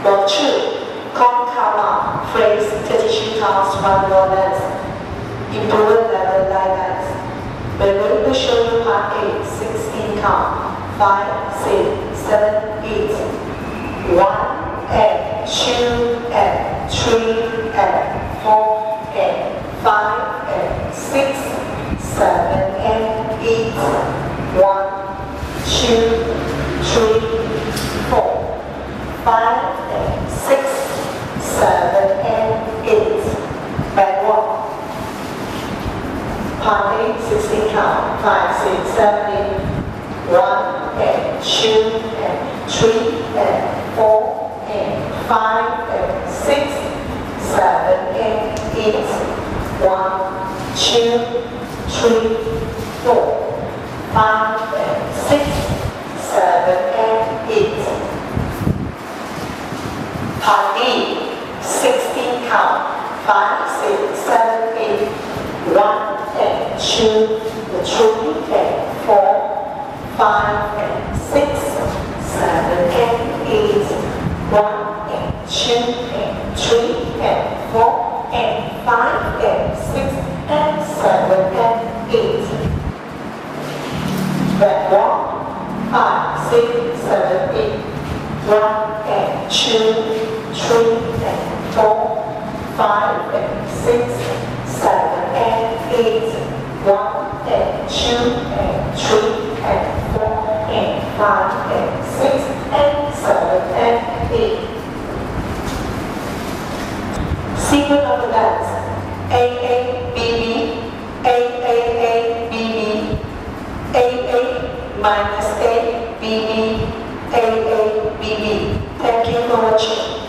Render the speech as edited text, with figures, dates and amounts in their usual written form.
Walk 2, called Calma, phrase 32 counts, 1 more less. Improve level guidance. We're going to show you part A, 16 count. 5, 6, 7, 8. 1 and 2 and 3 and 4 and 5 and 6, 7 and 8. 1, 2, 3, 4, 5 and 6, 7 and 8. Backward. Part A, 16 count. 5, 6, 7, 8. 1 and 2 and 3 and 4 and 5 and 6, 7 and 8. 1, 2, 3, 4, 5 and 6, 7 and 8. Part B, 16 count. 5, 6, 7, 8. 1 and 2, 3 and 4. 5 and 6, 7 and 8. 1 and 2 and 3 and 4 and 5 and 6 and 7 and 8. Back walk. 5, 6, 7, 8. 1 and 2, 3 and 4, 5 and 6, 7 and 8. 1 and 2 and 3 and 4 and 5 and 6 and 7 and 8. Sequence of the dance. AABB, AAABB, AA minus ABB, AABB. Thank you for watching.